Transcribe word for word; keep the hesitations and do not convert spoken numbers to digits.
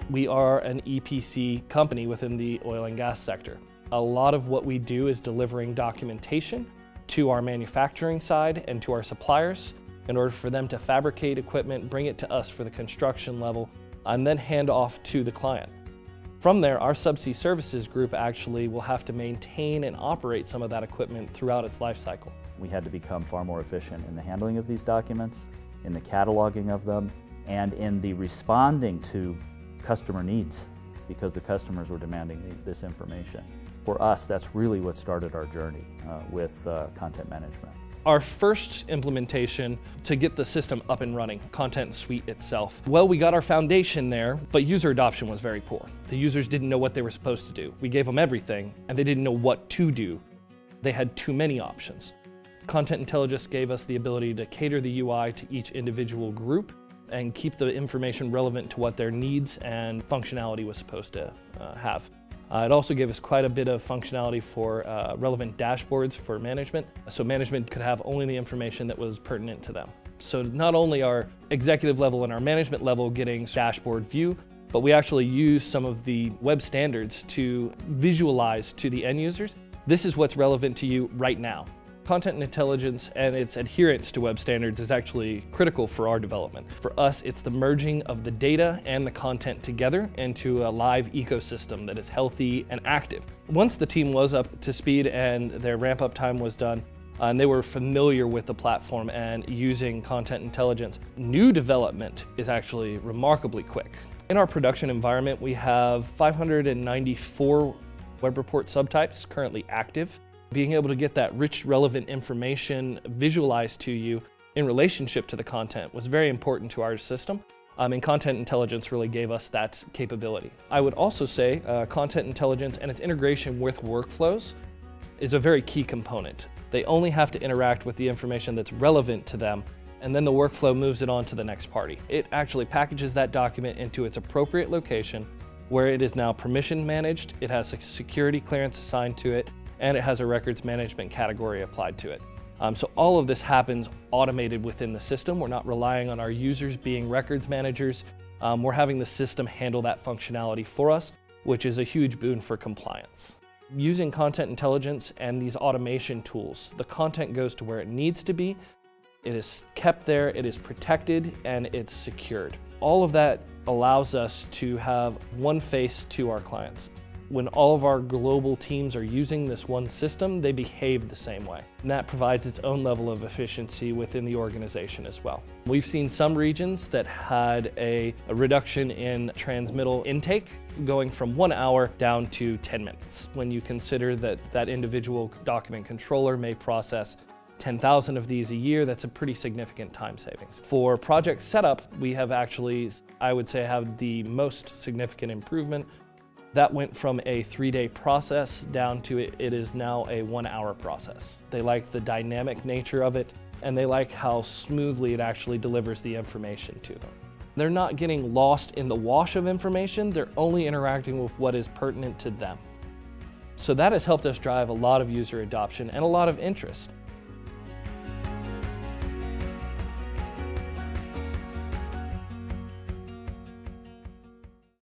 We are an E P C company within the oil and gas sector. A lot of what we do is delivering documentation to our manufacturing side and to our suppliers in order for them to fabricate equipment, bring it to us for the construction level, and then hand off to the client. From there, our subsea services group actually will have to maintain and operate some of that equipment throughout its life cycle. We had to become far more efficient in the handling of these documents, in the cataloging of them, and in the responding to customer needs, because the customers were demanding this information. For us, that's really what started our journey uh, with uh, content management. Our first implementation to get the system up and running, Content Suite itself. Well, we got our foundation there, but user adoption was very poor. The users didn't know what they were supposed to do. We gave them everything, and they didn't know what to do. They had too many options. Content Intelligence gave us the ability to cater the U I to each individual group and keep the information relevant to what their needs and functionality was supposed to uh, have. Uh, it also gave us quite a bit of functionality for uh, relevant dashboards for management, so management could have only the information that was pertinent to them. So not only our executive level and our management level getting dashboard view, but we actually use some of the web standards to visualize to the end users, this is what's relevant to you right now. Content intelligence and its adherence to web standards is actually critical for our development. For us, it's the merging of the data and the content together into a live ecosystem that is healthy and active. Once the team was up to speed and their ramp-up time was done, uh, and they were familiar with the platform and using content intelligence, new development is actually remarkably quick. In our production environment, we have five hundred ninety-four web report subtypes currently active. Being able to get that rich, relevant information visualized to you in relationship to the content was very important to our system, um, and Content Intelligence really gave us that capability. I would also say uh, Content Intelligence and its integration with workflows is a very key component. They only have to interact with the information that's relevant to them, and then the workflow moves it on to the next party. It actually packages that document into its appropriate location where it is now permission managed, it has a security clearance assigned to it, and it has a records management category applied to it. Um, so all of this happens automated within the system. We're not relying on our users being records managers. Um, we're having the system handle that functionality for us, which is a huge boon for compliance. Using content intelligence and these automation tools, the content goes to where it needs to be, it is kept there, it is protected, and it's secured. All of that allows us to have one face to our clients. When all of our global teams are using this one system, they behave the same way. And that provides its own level of efficiency within the organization as well. We've seen some regions that had a, a reduction in transmittal intake going from one hour down to ten minutes. When you consider that that individual document controller may process ten thousand of these a year, that's a pretty significant time savings. For project setup, we have actually, I would say, have the most significant improvement. That went from a three-day process down to it, it is now a one-hour process. They like the dynamic nature of it, and they like how smoothly it actually delivers the information to them. They're not getting lost in the wash of information, they're only interacting with what is pertinent to them. So that has helped us drive a lot of user adoption and a lot of interest.